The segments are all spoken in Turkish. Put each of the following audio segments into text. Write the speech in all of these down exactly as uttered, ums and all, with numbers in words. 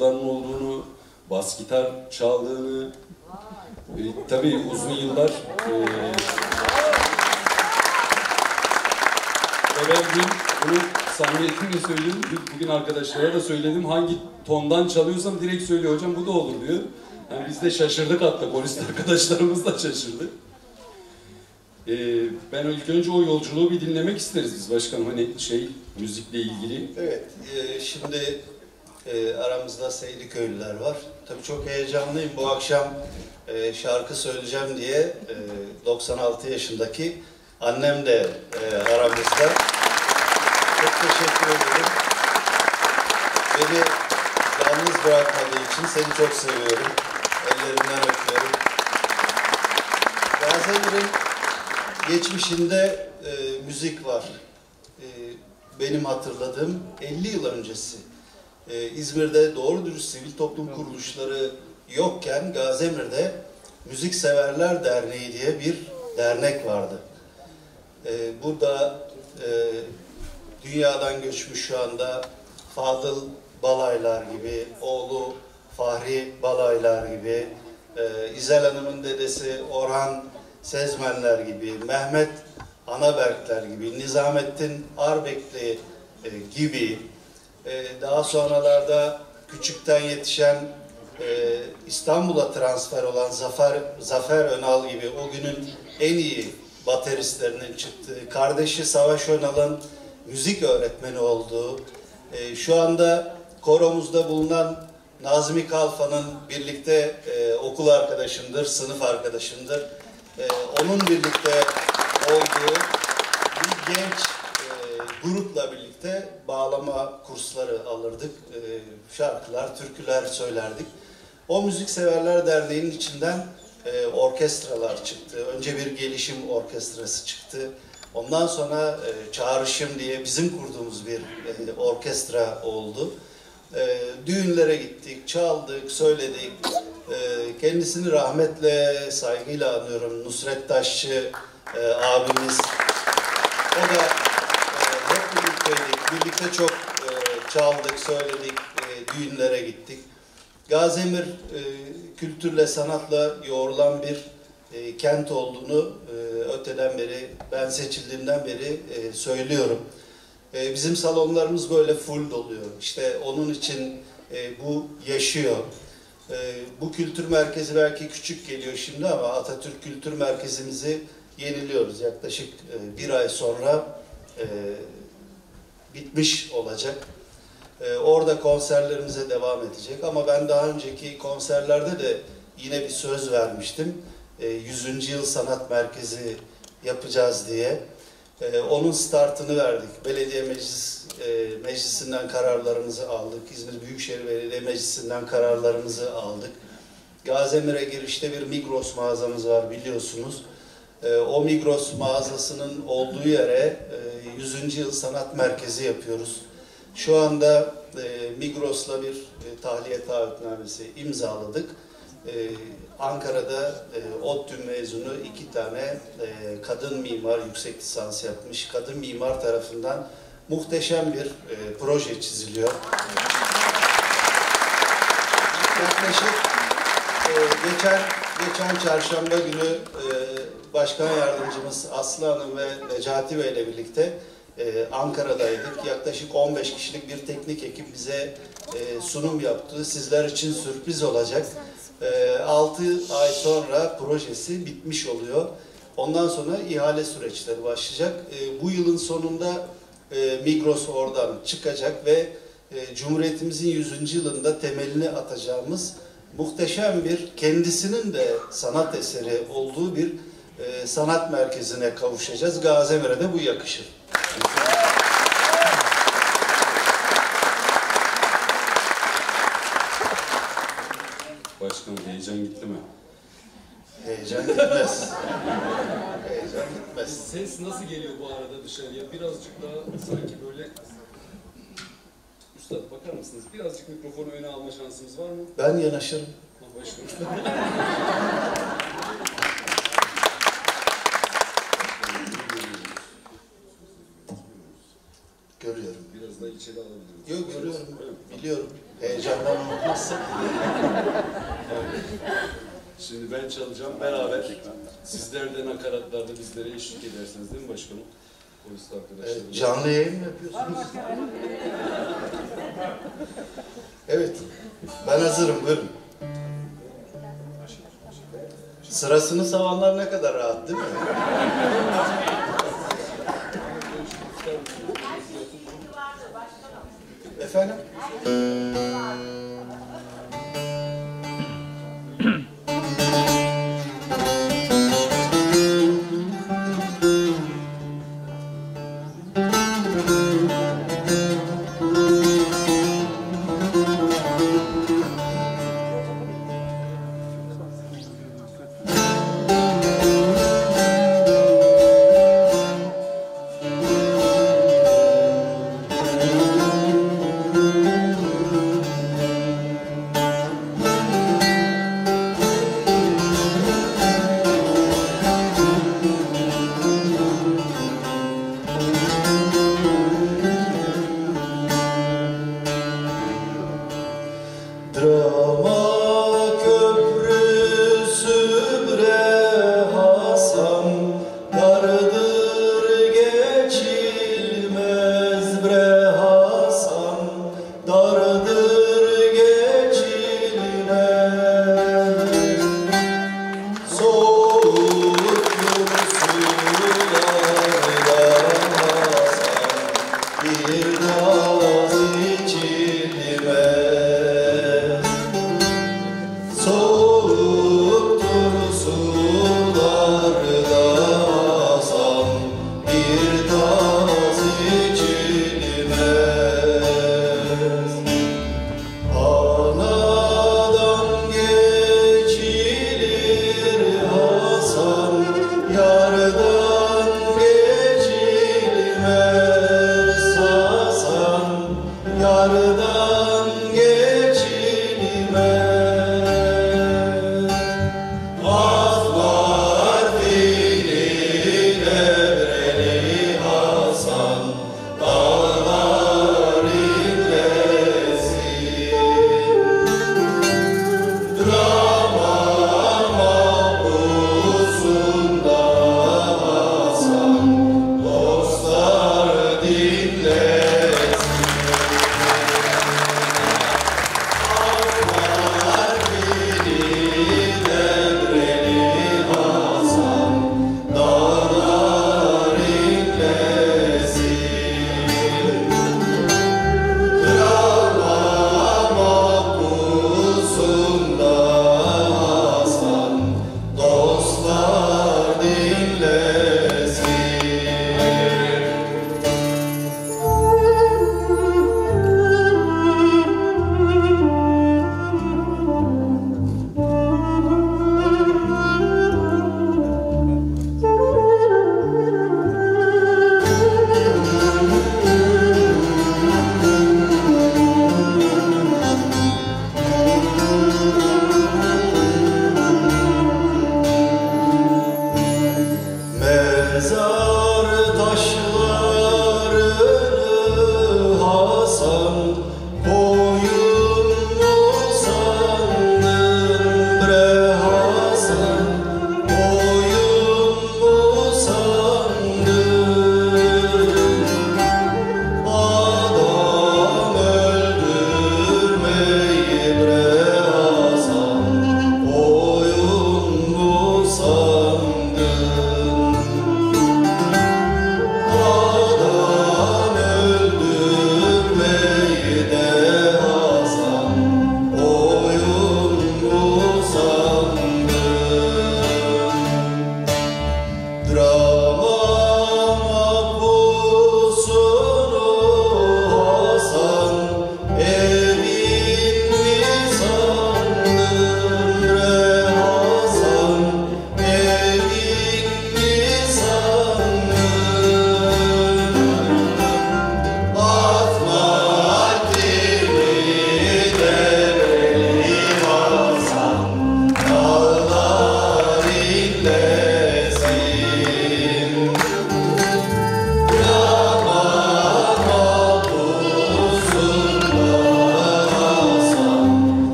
Turdan'ın olduğunu, bas gitar çaldığını, e, tabii uzun yıllar e, ve ben dün bunu samimiyetimle söyledim, bugün arkadaşlara da söyledim, hangi tondan çalıyorsam direkt söylüyor, hocam bu da olur diyor. Yani biz de şaşırdık, hatta polis arkadaşlarımız da şaşırdı. Ee, ben ilk önce o yolculuğu bir dinlemek isteriz biz başkanım, hani şey, müzikle ilgili. Evet, e, şimdi e, aramızda Seyliköylüler var. Tabii çok heyecanlıyım, bu akşam e, şarkı söyleyeceğim diye e, doksan altı yaşındaki annem de e, aramızda. Çok teşekkür ederim. Beni yalnız bırakmadığı için seni çok seviyorum. Ellerinden öpüyorum. Gazemir'in geçmişinde e, müzik var. E, benim hatırladığım elli yıl öncesi. E, İzmir'de doğru dürüst sivil toplum kuruluşları yokken Gazemir'de Müzikseverler Derneği diye bir dernek vardı. E, burada e, dünyadan göçmüş şu anda Fadıl Balaylar gibi, oğlu Fahri Balaylar gibi, e, İzel Hanım'ın dedesi Orhan Sezmenler gibi, Mehmet Anaberkler gibi, Nizamettin Arbekli e, gibi, e, daha sonralarda küçükten yetişen e, İstanbul'a transfer olan Zafer, Zafer Önal gibi o günün en iyi bateristlerinin çıktığı, kardeşi Savaş Önal'ın müzik öğretmeni olduğu, e, şu anda koromuzda bulunan Nazmi Kalfa'nın birlikte e, okul arkadaşımdır, sınıf arkadaşımdır. E, onun birlikte olduğu bir genç e, grupla birlikte bağlama kursları alırdık. E, şarkılar, türküler söylerdik. O Müzikseverler Derneği'nin içinden e, orkestralar çıktı. Önce bir gelişim orkestrası çıktı. Ondan sonra e, Çağrışım diye bizim kurduğumuz bir e, orkestra oldu. E, düğünlere gittik, çaldık, söyledik. E, kendisini rahmetle, saygıyla anıyorum. Nusret Taşçı e, abimiz. O da e, hep birlikteydik. Birlikte çok e, çaldık, söyledik, e, düğünlere gittik. Gazemir e, kültürle, sanatla yoğrulan bir e, kent olduğunu e, öteden beri, ben seçildiğimden beri e, söylüyorum. E, bizim salonlarımız böyle full doluyor. İşte onun için e, bu yaşıyor. E, bu kültür merkezi belki küçük geliyor şimdi ama Atatürk Kültür Merkezimizi yeniliyoruz. Yaklaşık e, bir ay sonra e, bitmiş olacak. E, orada konserlerimize devam edecek. Ama ben daha önceki konserlerde de yine bir söz vermiştim. E, yüzüncü yıl sanat merkezi yapacağız diye. Ee, onun startını verdik. Belediye Meclis e, Meclisi'nden kararlarımızı aldık. İzmir Büyükşehir Belediye Meclisi'nden kararlarımızı aldık. Gazemir'e girişte bir Migros mağazamız var biliyorsunuz. E, o Migros mağazasının olduğu yere e, yüzüncü yıl sanat merkezi yapıyoruz. Şu anda e, Migros'la bir e, tahliye taahhütnamesi imzaladık. Ee, Ankara'da e, ODTÜ mezunu iki tane e, kadın mimar yüksek lisans yapmış. Kadın mimar tarafından muhteşem bir e, proje çiziliyor. Yaklaşık e, geçen geçen çarşamba günü e, Başkan Yardımcımız Aslı Hanım ve Necati Bey ile birlikte e, Ankara'daydık. Yaklaşık on beş kişilik bir teknik ekip bize e, sunum yaptı. Sizler için sürpriz olacak. altı ay sonra projesi bitmiş oluyor. Ondan sonra ihale süreçleri başlayacak. Bu yılın sonunda Migros oradan çıkacak ve Cumhuriyetimizin yüzüncü yılında temelini atacağımız muhteşem bir, kendisinin de sanat eseri olduğu bir sanat merkezine kavuşacağız. Gazemir'e de bu yakışır. Başkanım, heyecan gitti mi? Heyecan gitmez. Heyecan gitmez. Ses nasıl geliyor bu arada dışarıya? Birazcık daha sanki böyle... Üstad bakar mısınız? Birazcık mikrofonu öne alma şansımız var mı? Ben yanaşırım. Başkanım. Görüyorum. Biraz aslında içeri alabiliriz. Yok, görüyorum, biliyorum. Heyecandan unutmazsın. Evet. Şimdi ben çalacağım, beraber sizler de nakaratlarda bizlere eşlik edersiniz değil mi başkanım? Polis arkadaşlarım. Evet, canlı yayın mı yapıyorsunuz? Evet, ben hazırım, buyurun. Sırasını savanlar ne kadar rahat değil mi? Efendim? Drama köprüsü bre Hasan, dardır geçilmez bre Hasan, dardır geçilmez. Soğuktur sularda Hasan, bir naz içilmez.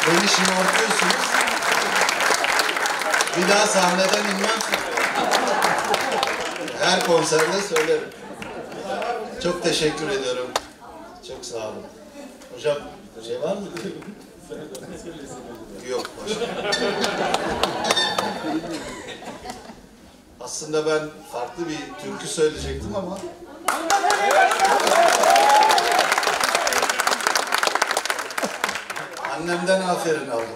Beni şımartıyorsunuz. Bir daha sahneden inmem. Her konserde söylerim. Çok teşekkür ediyorum. Çok sağ olun. Hocam bir şey var mı? Yok. Başka. Aslında ben farklı bir türkü söyleyecektim ama annemden aferin aldım.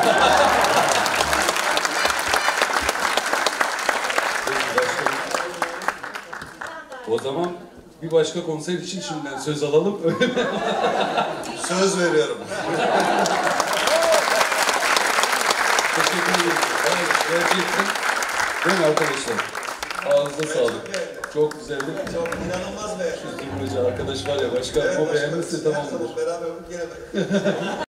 O zaman bir başka konser için şimdiden söz alalım. Söz veriyorum. Teşekkür ederim. Evet, gerçekten. Değil mi arkadaşlar? Ağzınıza sağlık. Çok güzeldi. Çok inanılmaz be. Şu Zümrüt'ü arkadaş var ya, başka o beğenirse tamamdır. Beraber gene